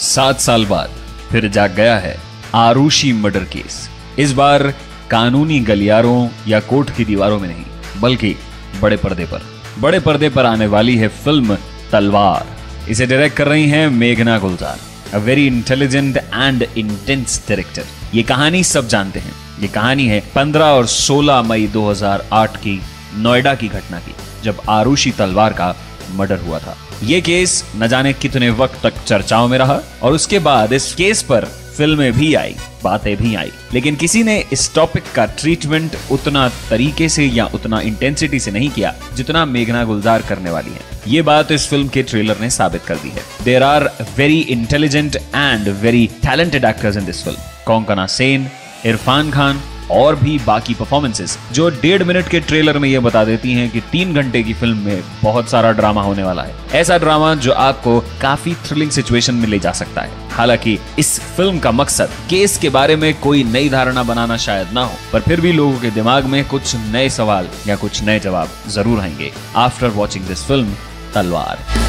7 साल बाद फिर जाग गया है आरुषि मर्डर केस। इस बार कानूनी गलियारों या कोर्ट की दीवारों में नहीं, बल्कि बड़े पर्दे पर आने वाली है फिल्म तलवार। इसे डायरेक्ट कर रही हैं मेघना Gulzar, a very intelligent and intense director. ये कहानी सब जानते हैं। ये कहानी है 15 और 16 मई 2008 की नोएडा की घटना की, जब आरुषि तलवार का मर्डर हुआ था। ये केस न जाने कितने वक्त तक चर्चाओं में रहा और उसके बाद इस केस पर फिल्में भी आई, बातें भी आई, लेकिन किसी ने इस टॉपिक का ट्रीटमेंट उतना तरीके से या उतना इंटेंसिटी से नहीं किया जितना मेघना गुलजार करने वाली है। ये बात इस फिल्म के ट्रेलर ने साबित कर दी है। There are very intelligent and very talented actors in this film. Konkona Sen, Irrfan Khan और भी बाकी परफॉर्मेंसेस जो 1.5 मिनट के ट्रेलर में ये बता देती हैं कि 3 घंटे की फिल्म में बहुत सारा ड्रामा होने वाला है। ऐसा ड्रामा जो आपको काफी थ्रिलिंग सिचुएशन में ले जा सकता है। हालांकि इस फिल्म का मकसद केस के बारे में कोई नई धारणा बनाना शायद ना हो, पर फिर भी लोगों के दिमाग में कुछ नए सवाल या कुछ नए जवाब जरूर आएंगे आफ्टर वॉचिंग दिस फिल्म तलवार।